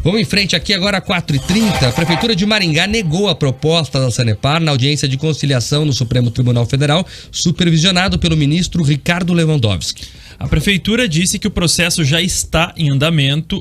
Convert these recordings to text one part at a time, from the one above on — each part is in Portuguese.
Vamos em frente aqui agora, 4h30. A Prefeitura de Maringá negou a proposta da Sanepar na audiência de conciliação no Supremo Tribunal Federal, supervisionado pelo ministro Ricardo Lewandowski. A Prefeitura disse que o processo já está em andamento.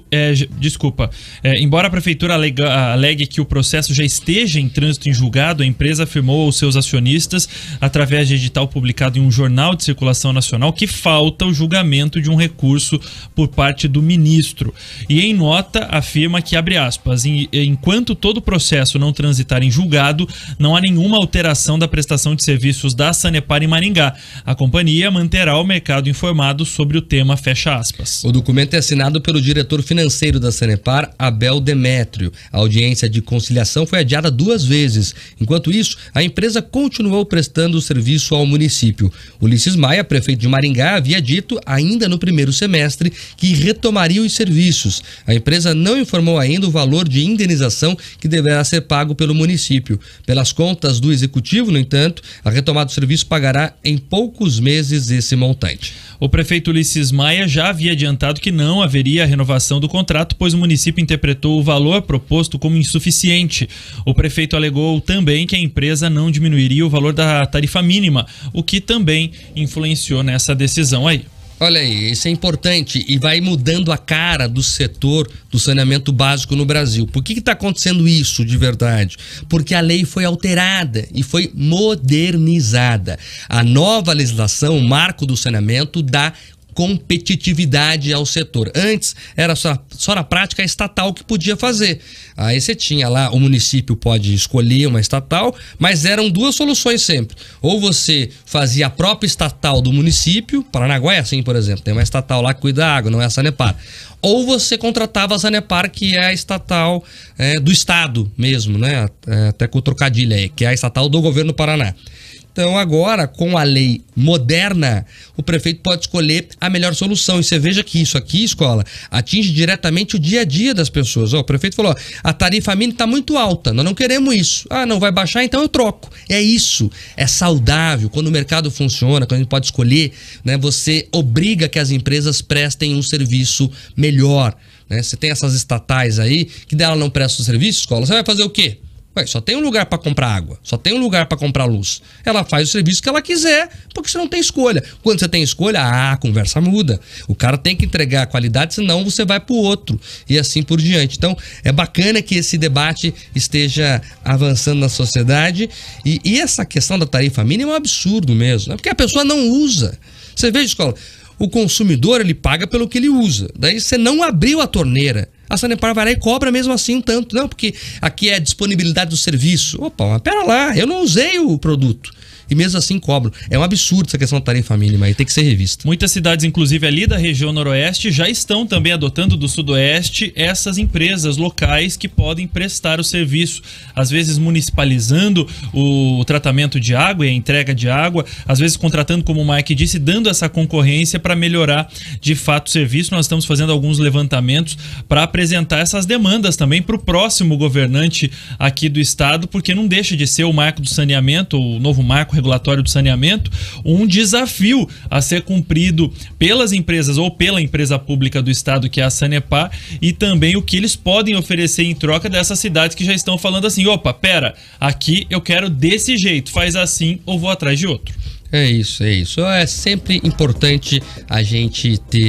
Embora a Prefeitura alegue que o processo já esteja em trânsito em julgado, a empresa afirmou aos seus acionistas, através de edital publicado em um jornal de circulação nacional, que falta o julgamento de um recurso por parte do ministro. E em nota afirma que, abre aspas, enquanto todo o processo não transitar em julgado, não há nenhuma alteração da prestação de serviços da Sanepar em Maringá. A companhia manterá o mercado informado sobre o tema, fecha aspas. O documento é assinado pelo diretor financeiro da Sanepar, Abel Demétrio. A audiência de conciliação foi adiada 2 vezes. Enquanto isso, a empresa continuou prestando o serviço ao município. Ulisses Maia, prefeito de Maringá, havia dito ainda no primeiro semestre que retomaria os serviços. A empresa não informou ainda o valor de indenização que deverá ser pago pelo município. Pelas contas do executivo, no entanto, a retomada do serviço pagará em poucos meses esse montante. O prefeito Ulisses Maia já havia adiantado que não haveria renovação do contrato, pois o município interpretou o valor proposto como insuficiente. O prefeito alegou também que a empresa não diminuiria o valor da tarifa mínima, o que também influenciou nessa decisão aí. Olha aí, isso é importante e vai mudando a cara do setor do saneamento básico no Brasil. Por que está acontecendo isso de verdade? Porque a lei foi alterada e foi modernizada. A nova legislação, o marco do saneamento, dá competitividade ao setor. Antes era só na prática a estatal que podia fazer. Aí você tinha lá, o município pode escolher uma estatal, mas eram 2 soluções sempre. Ou você fazia a própria estatal do município, Paranaguá é assim, por exemplo, tem uma estatal lá que cuida da água, não é a Sanepar. Ou você contratava a Sanepar, que é a estatal do estado mesmo, né? Até com o trocadilho aí, que é a estatal do governo do Paraná. Então agora, com a lei moderna, o prefeito pode escolher a melhor solução. E você veja que isso aqui, escola, atinge diretamente o dia a dia das pessoas. O prefeito falou, a tarifa mínima está muito alta, nós não queremos isso. Ah, não vai baixar, então eu troco. É isso, é saudável. Quando o mercado funciona, quando a gente pode escolher, né, você obriga que as empresas prestem um serviço melhor. Né? Você tem essas estatais aí, que dela não presta o serviço, escola, você vai fazer o quê? Ué, só tem um lugar para comprar água, só tem um lugar para comprar luz. Ela faz o serviço que ela quiser, porque você não tem escolha. Quando você tem escolha, a conversa muda. O cara tem que entregar a qualidade, senão você vai para o outro e assim por diante. Então, é bacana que esse debate esteja avançando na sociedade e essa questão da tarifa mínima é um absurdo mesmo, né? Porque a pessoa não usa. Você veja, escola, o consumidor ele paga pelo que ele usa. Daí você não abriu a torneira. A Sanepar vai lá e cobra mesmo assim um tanto. Não, porque aqui é a disponibilidade do serviço. Opa, mas pera lá, eu não usei o produto. E mesmo assim cobram. É um absurdo essa questão da tarifa mínima aí, tem que ser revista. Muitas cidades, inclusive ali da região noroeste, já estão também adotando do sudoeste essas empresas locais que podem prestar o serviço. Às vezes municipalizando o tratamento de água e a entrega de água, às vezes contratando, como o Mike disse, dando essa concorrência para melhorar de fato o serviço. Nós estamos fazendo alguns levantamentos para apresentar essas demandas também para o próximo governante aqui do estado, porque não deixa de ser o marco do saneamento, o novo marco regulatório do saneamento, um desafio a ser cumprido pelas empresas ou pela empresa pública do estado, que é a Sanepar, e também o que eles podem oferecer em troca dessas cidades que já estão falando assim, opa, pera, aqui eu quero desse jeito, faz assim ou vou atrás de outro. É isso, é isso. É sempre importante a gente ter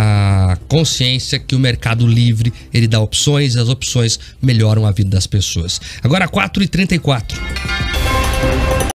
a consciência que o mercado livre, ele dá opções e as opções melhoram a vida das pessoas. Agora 4h34.